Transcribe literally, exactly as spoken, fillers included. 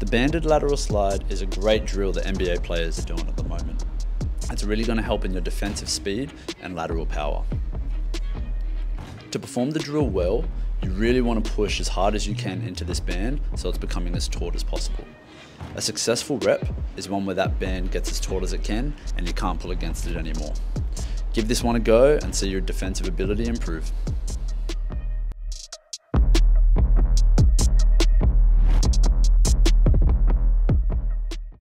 The banded lateral slide is a great drill that N B A players are doing at the moment. It's really going to help in your defensive speed and lateral power. To perform the drill well, you really want to push as hard as you can into this band so it's becoming as taut as possible. A successful rep is one where that band gets as taut as it can and you can't pull against it anymore. Give this one a go and see your defensive ability improve.